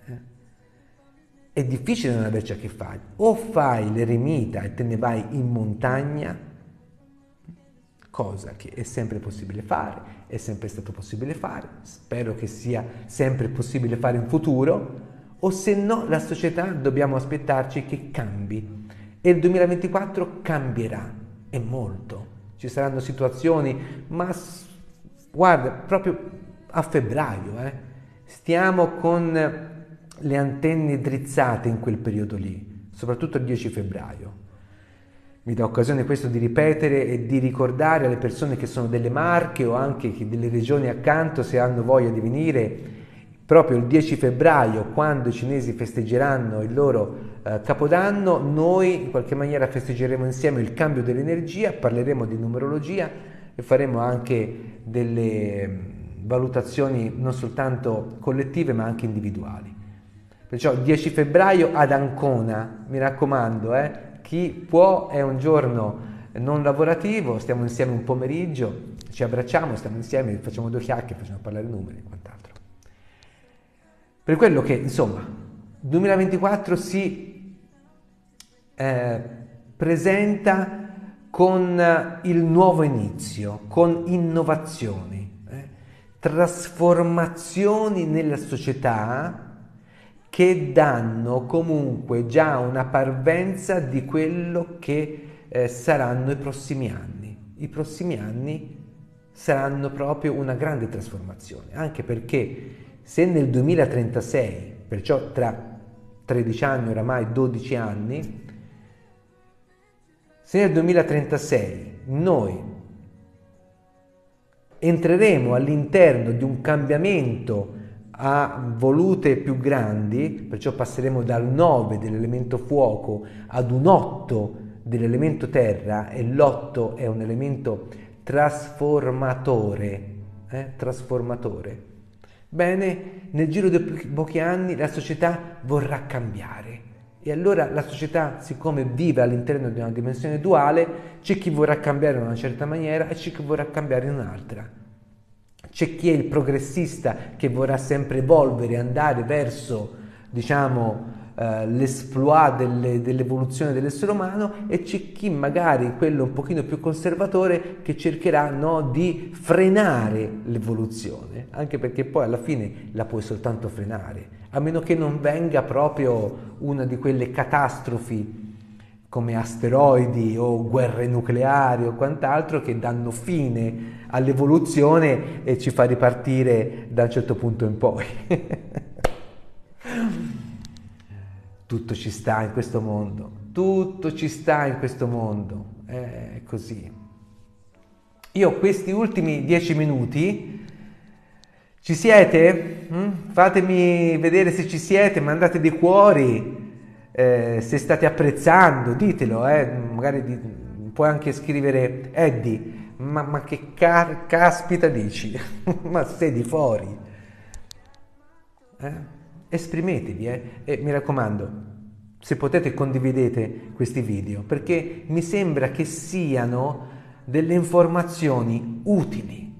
È difficile non averci a che fare. O fai l'eremita e te ne vai in montagna, cosa che è sempre possibile fare, è sempre stato possibile fare, spero che sia sempre possibile fare in futuro, o se no la società dobbiamo aspettarci che cambi e il 2024 cambierà e molto. Ci saranno situazioni, ma guarda, proprio a febbraio, stiamo con le antenne drizzate in quel periodo lì, soprattutto il 10 febbraio. Mi dà occasione questo di ripetere e di ricordare alle persone che sono delle Marche o anche delle regioni accanto, se hanno voglia di venire, proprio il 10 febbraio, quando i cinesi festeggeranno il loro Capodanno, noi in qualche maniera festeggeremo insieme il cambio dell'energia, parleremo di numerologia e faremo anche delle valutazioni non soltanto collettive ma anche individuali. Perciò il 10 febbraio ad Ancona, mi raccomando, chi può, è un giorno non lavorativo, stiamo insieme un pomeriggio, ci abbracciamo, stiamo insieme, facciamo due chiacchiere, facciamo parlare numeri e quant'altro. Per quello che, insomma, 2024 si presenta con il nuovo inizio, con innovazioni, trasformazioni nella società che danno comunque già una parvenza di quello che saranno i prossimi anni. I prossimi anni saranno proprio una grande trasformazione, anche perché se nel 2036, perciò tra 13 anni, oramai 12 anni, se nel 2036 noi entreremo all'interno di un cambiamento a volute più grandi, perciò passeremo dal 9 dell'elemento fuoco ad un 8 dell'elemento terra, e l'8 è un elemento trasformatore, trasformatore. Bene, nel giro di pochi anni la società vorrà cambiare. E allora la società, siccome vive all'interno di una dimensione duale, c'è chi vorrà cambiare in una certa maniera e c'è chi vorrà cambiare in un'altra. C'è chi è il progressista che vorrà sempre evolvere, andare verso, diciamo, l'esploit dell'evoluzione dell'essere umano, e c'è chi magari, quello un pochino più conservatore, che cercherà di frenare l'evoluzione, anche perché poi alla fine la puoi soltanto frenare, a meno che non venga proprio una di quelle catastrofi come asteroidi o guerre nucleari o quant'altro che danno fine all'evoluzione e ci fa ripartire da un certo punto in poi. Tutto ci sta in questo mondo, tutto ci sta in questo mondo, è così. Io questi ultimi 10 minuti, ci siete? Fatemi vedere se ci siete, mandate dei cuori, se state apprezzando, ditelo, magari puoi anche scrivere Eddie, ma che caspita dici? Ma sei di fuori? Esprimetevi, e mi raccomando, se potete condividete questi video, perché mi sembra che siano delle informazioni utili.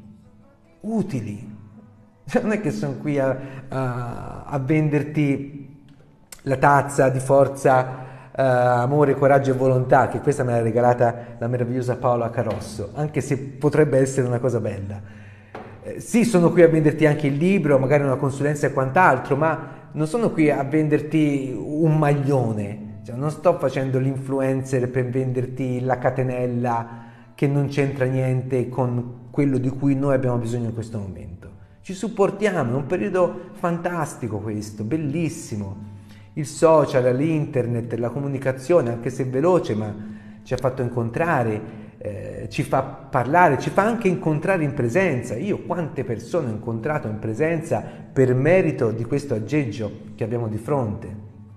Non è che sono qui a venderti la tazza di forza, amore, coraggio e volontà, che questa me l'ha regalata la meravigliosa Paola Carosso, anche se potrebbe essere una cosa bella. Sì, sono qui a venderti anche il libro, magari una consulenza e quant'altro, ma non sono qui a venderti un maglione, cioè, non sto facendo l'influencer per venderti la catenella che non c'entra niente con quello di cui noi abbiamo bisogno in questo momento. Ci supportiamo, è un periodo fantastico questo, bellissimo. Il social, l'internet, la comunicazione, anche se veloce, ma ci ha fatto incontrare, ci fa parlare, ci fa anche incontrare in presenza. Io quante persone ho incontrato in presenza per merito di questo aggeggio che abbiamo di fronte.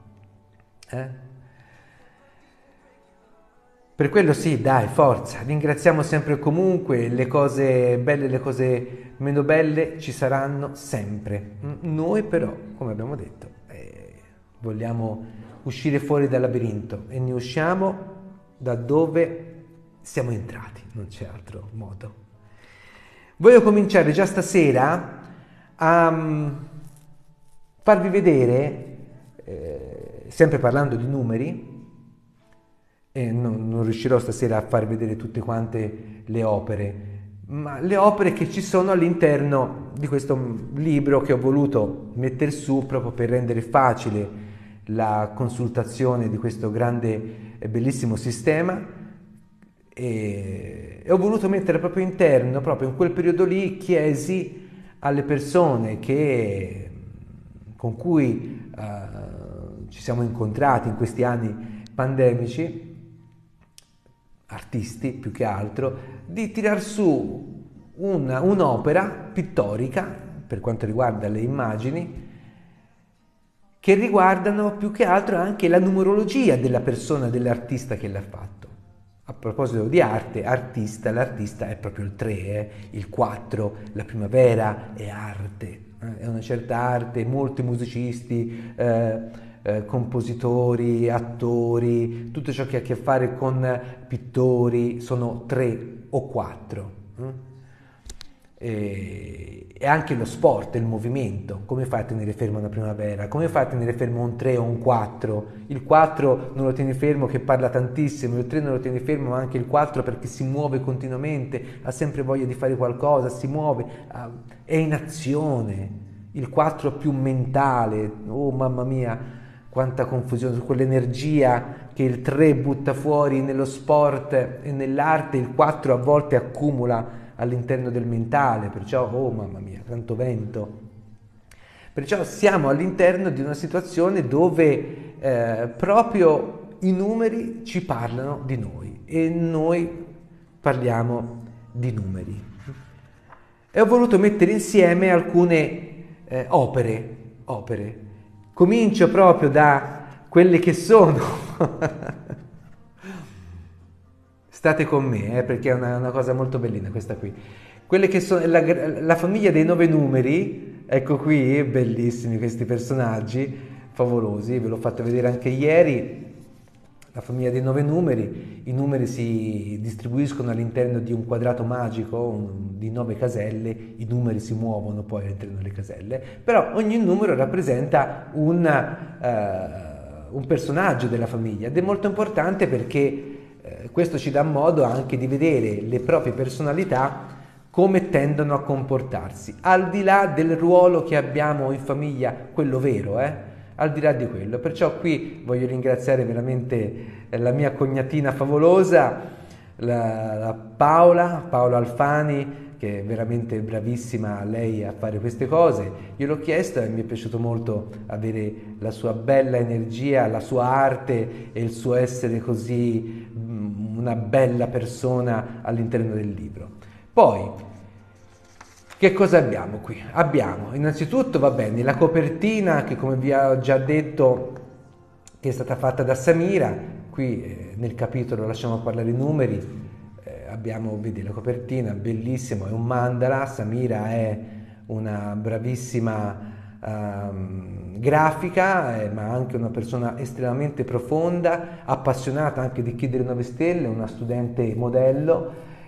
Per quello sì, dai, forza, ringraziamo sempre e comunque, le cose belle e le cose meno belle ci saranno sempre. Noi però, come abbiamo detto, vogliamo uscire fuori dal labirinto e ne usciamo da dove siamo entrati, non c'è altro modo. Voglio cominciare già stasera a farvi vedere, sempre parlando di numeri, e non riuscirò stasera a farvi vedere tutte quante le opere, ma le opere che ci sono all'interno di questo libro che ho voluto mettere su proprio per rendere facile la consultazione di questo grande e bellissimo sistema, e ho voluto mettere proprio interno, proprio in quel periodo lì, chiesi alle persone con cui ci siamo incontrati in questi anni pandemici, artisti più che altro, di tirar su un'opera pittorica per quanto riguarda le immagini, che riguardano più che altro anche la numerologia della persona, dell'artista che l'ha fatto. A proposito di arte, l'artista è proprio il 3, il 4, la primavera è arte, è una certa arte, molti musicisti, compositori, attori, tutto ciò che ha a che fare con pittori sono 3 o 4. E anche lo sport, il movimento, come fai a tenere fermo una primavera, come fai a tenere fermo un 3 o un 4? Il 4 non lo tieni fermo che parla tantissimo, il 3 non lo tieni fermo, ma anche il 4 perché si muove continuamente, ha sempre voglia di fare qualcosa, si muove, è in azione. Il 4 più mentale, oh mamma mia, quanta confusione, quell'energia che il 3 butta fuori nello sport e nell'arte, il 4 a volte accumula all'interno del mentale, perciò, oh mamma mia, tanto vento. Perciò siamo all'interno di una situazione dove proprio i numeri ci parlano di noi e noi parliamo di numeri. E ho voluto mettere insieme alcune opere. Comincio proprio da quelle che sono state con me, perché è una cosa molto bellina questa qui. Quelle che sono la famiglia dei 9 numeri, ecco qui, bellissimi questi personaggi, favolosi, ve l'ho fatto vedere anche ieri. La famiglia dei 9 numeri, i numeri si distribuiscono all'interno di un quadrato magico di 9 caselle, i numeri si muovono poi all'interno delle caselle, però ogni numero rappresenta un personaggio della famiglia ed è molto importante perché questo ci dà modo anche di vedere le proprie personalità come tendono a comportarsi, al di là del ruolo che abbiamo in famiglia, quello vero, al di là di quello. Perciò qui voglio ringraziare veramente la mia cognatina favolosa, la Paola Alfani, che è veramente bravissima lei a fare queste cose. Io l'ho chiesto e mi è piaciuto molto avere la sua bella energia, la sua arte e il suo essere così una bella persona all'interno del libro. Poi, che cosa abbiamo qui? Abbiamo innanzitutto, va bene, la copertina che come vi ho già detto che è stata fatta da Samira, qui nel capitolo lasciamo parlare i numeri, abbiamo, vedi la copertina, bellissimo, è un mandala, Samira è una bravissima grafica, ma anche una persona estremamente profonda, appassionata anche di chiedere 9 stelle, una studente modello,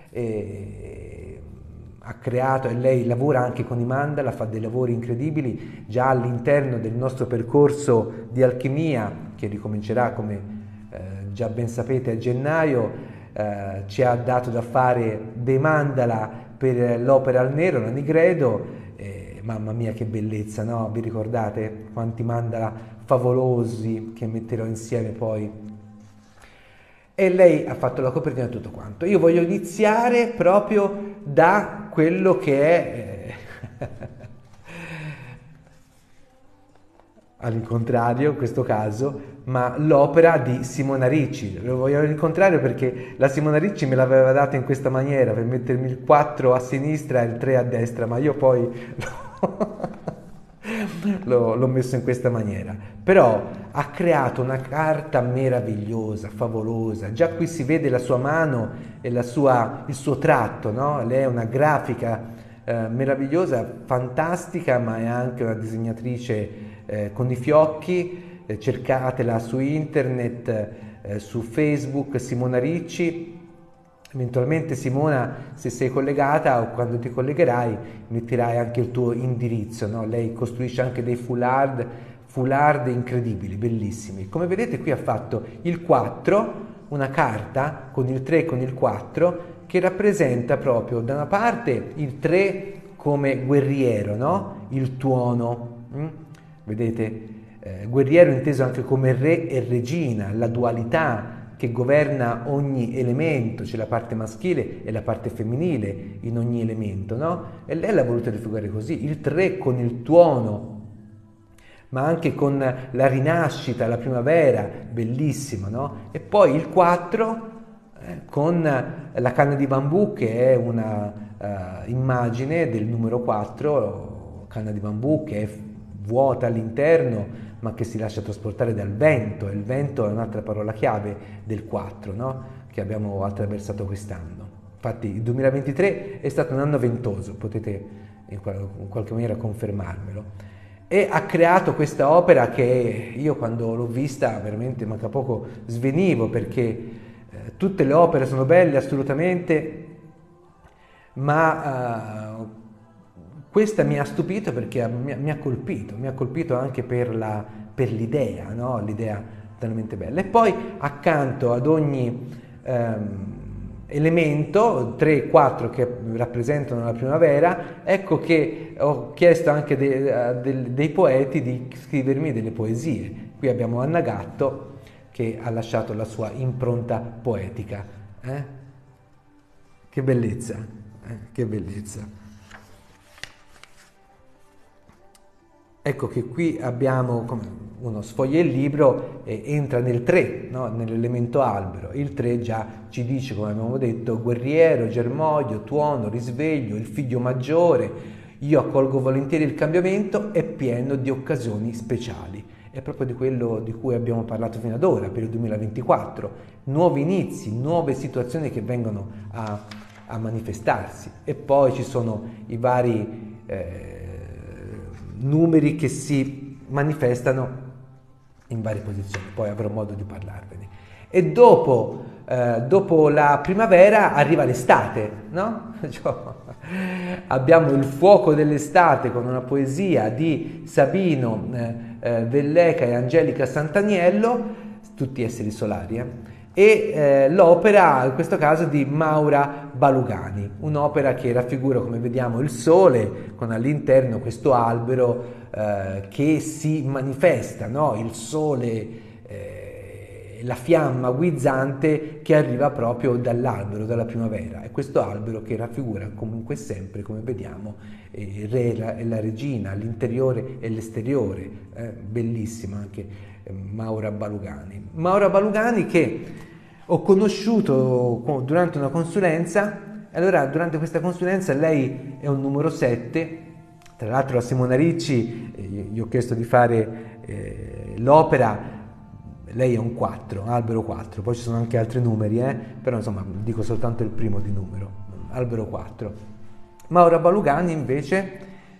ha creato e lei lavora anche con i mandala, fa dei lavori incredibili già all'interno del nostro percorso di alchimia che ricomincerà come già ben sapete a gennaio. Ci ha dato da fare dei mandala per l'opera al nero, la Nigredo, mamma mia che bellezza, no? Vi ricordate quanti mandala favolosi che metterò insieme poi? E lei ha fatto la copertina e tutto quanto. Io voglio iniziare proprio da quello che è all'incontrario in questo caso, ma l'opera di Simona Ricci. Lo voglio all'incontrario perché la Simona Ricci me l'aveva data in questa maniera, per mettermi il 4 a sinistra e il 3 a destra, ma io poi l'ho messo in questa maniera. Però ha creato una carta meravigliosa, favolosa. Già qui si vede la sua mano e il suo tratto, no? Lei è una grafica meravigliosa, fantastica, ma è anche una disegnatrice con i fiocchi. Cercatela su internet, su Facebook, Simona Ricci. Eventualmente Simona, se sei collegata o quando ti collegherai, metterai anche il tuo indirizzo, no? Lei costruisce anche dei foulard incredibili, bellissimi. Come vedete qui ha fatto il 4, una carta con il 3 e con il 4, che rappresenta proprio da una parte il 3 come guerriero, no? Il tuono, vedete? Guerriero inteso anche come re e regina, la dualità che governa ogni elemento, c'è la parte maschile e la parte femminile in ogni elemento, no? E lei l'ha voluto raffigurare così, il 3 con il tuono, ma anche con la rinascita, la primavera, bellissimo, no? E poi il 4 con la canna di bambù, che è una immagine del numero 4, canna di bambù che è vuota all'interno ma che si lascia trasportare dal vento, e il vento è un'altra parola chiave del 4, no? Che abbiamo attraversato quest'anno. Infatti il 2023 è stato un anno ventoso, potete in qualche maniera confermarmelo, e ha creato questa opera che io quando l'ho vista veramente manca poco svenivo, perché tutte le opere sono belle assolutamente, ma questa mi ha stupito perché mi ha colpito anche per l'idea, no? L'idea talmente bella. E poi accanto ad ogni elemento, 3 e 4 che rappresentano la primavera, ecco che ho chiesto anche dei poeti di scrivermi delle poesie. Qui abbiamo Anna Gatto che ha lasciato la sua impronta poetica. Che bellezza, che bellezza. Ecco che qui abbiamo, come uno sfoglia il libro e entra nel 3, no? Nell'elemento albero. Il 3 già ci dice, come abbiamo detto, guerriero, germoglio, tuono, risveglio, il figlio maggiore. Io accolgo volentieri il cambiamento, è pieno di occasioni speciali. È proprio di quello di cui abbiamo parlato fino ad ora, per il 2024. Nuovi inizi, nuove situazioni che vengono a manifestarsi. E poi ci sono i vari numeri che si manifestano in varie posizioni, poi avrò modo di parlarvene. E dopo la primavera arriva l'estate, no? Abbiamo il fuoco dell'estate con una poesia di Sabino Velleca e Angelica Sant'Aniello, tutti esseri solari, e l'opera in questo caso di Maura Balugani, un'opera che raffigura, come vediamo, il sole con all'interno questo albero che si manifesta, no? Il sole, la fiamma guizzante che arriva proprio dall'albero, dalla primavera, e questo albero che raffigura comunque sempre, come vediamo, il re e la regina, l'interiore e l'esteriore, bellissima anche Maura Balugani. Maura Balugani che ho conosciuto durante una consulenza. Allora, durante questa consulenza lei è un numero 7, tra l'altro a Simona Ricci gli ho chiesto di fare l'opera, lei è un 4, albero 4, poi ci sono anche altri numeri, però insomma dico soltanto il primo di numero, albero 4. Maura Balugani invece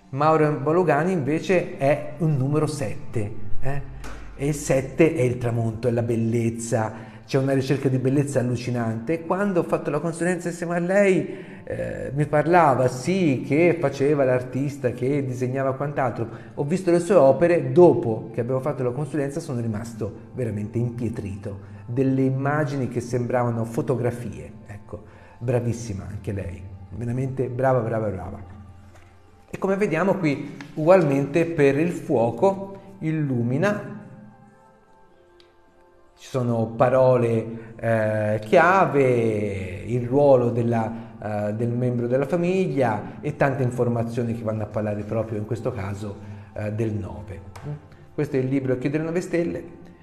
è un numero 7, e il 7 è il tramonto, è la bellezza, c'è una ricerca di bellezza allucinante. E quando ho fatto la consulenza insieme a lei mi parlava, sì, che faceva l'artista, che disegnava quant'altro. Ho visto le sue opere, dopo che avevo fatto la consulenza sono rimasto veramente impietrito, delle immagini che sembravano fotografie. Ecco, bravissima anche lei, veramente brava. E come vediamo qui, ugualmente per il fuoco illumina. Ci sono parole chiave, il ruolo del membro della famiglia e tante informazioni che vanno a parlare proprio in questo caso del 9. Questo è il libro Chiedere 9 stelle.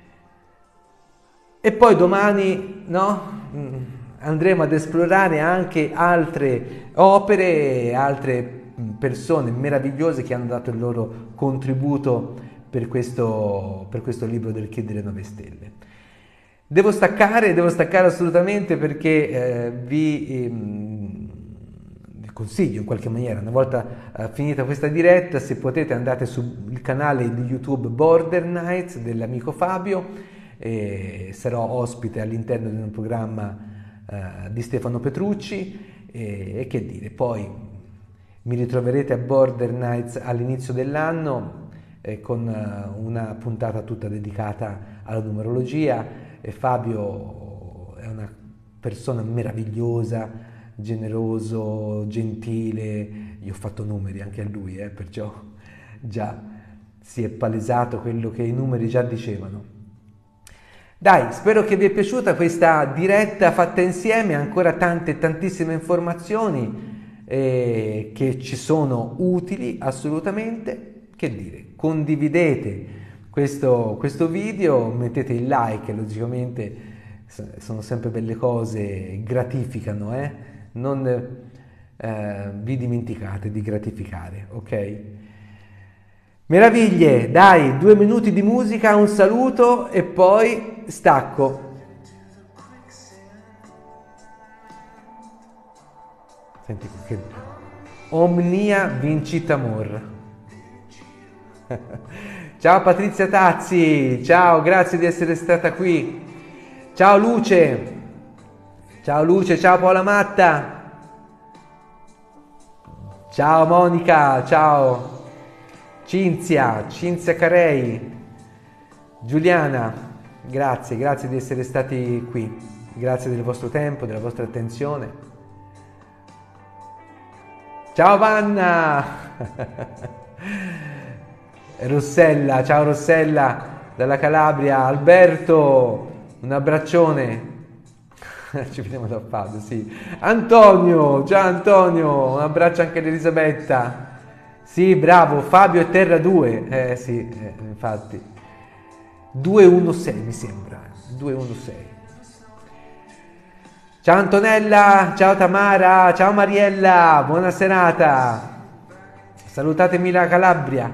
E poi domani, no? Andremo ad esplorare anche altre opere, altre persone meravigliose che hanno dato il loro contributo per questo libro del Chiedere 9 stelle. Devo staccare assolutamente, perché vi consiglio in qualche maniera, una volta finita questa diretta, se potete andate sul canale di YouTube Border Nights dell'amico Fabio, sarò ospite all'interno di un programma di Stefano Petrucci, e che dire, poi mi ritroverete a Border Nights all'inizio dell'anno con una puntata tutta dedicata alla numerologia. E Fabio è una persona meravigliosa, generoso, gentile. Io ho fatto numeri anche a lui, perciò già si è palesato quello che i numeri già dicevano. Dai, spero che vi è piaciuta questa diretta fatta insieme, ancora tantissime informazioni che ci sono utili assolutamente. Che dire, condividete questo video, mettete il like, logicamente sono sempre belle cose, gratificano, non vi dimenticate di gratificare, ok? Meraviglie, dai, 2 minuti di musica, un saluto e poi stacco. Senti che omnia vincit amor. Ciao Patrizia Tazzi, ciao, grazie di essere stata qui. Ciao Luce, ciao Paola Matta. Ciao Monica, ciao. Cinzia Carei, Giuliana, grazie di essere stati qui, grazie del vostro tempo, della vostra attenzione. Ciao Vanna, Rossella, ciao Rossella dalla Calabria, Alberto, un abbraccione. Ci vediamo da Fabio, sì. Antonio, ciao Antonio, un abbraccio anche ad Elisabetta. Sì, bravo, Fabio è Terra 2, sì, infatti. 216 mi sembra, 216. Ciao Antonella, ciao Tamara, ciao Mariella, buona serata. Salutatemi la Calabria.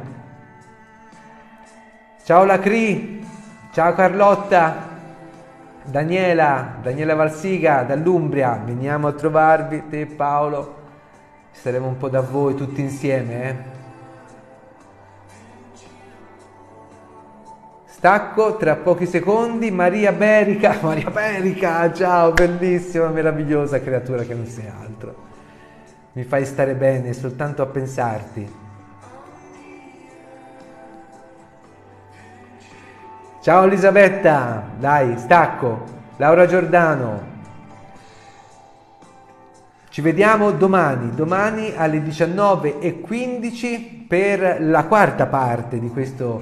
Ciao Lacri, ciao Carlotta, Daniela Valsiga dall'Umbria, veniamo a trovarvi, te Paolo. Saremo un po' da voi tutti insieme, Stacco tra pochi secondi. Maria Berica, ciao, bellissima, meravigliosa creatura che non sei altro. Mi fai stare bene soltanto a pensarti. Ciao Elisabetta, dai, stacco. Laura Giordano. Ci vediamo domani alle 19:15 per la quarta parte di questo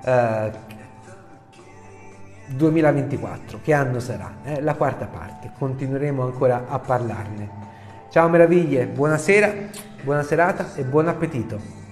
2024. Che anno sarà? La quarta parte, continueremo ancora a parlarne. Ciao meraviglie, buonasera, buona serata e buon appetito.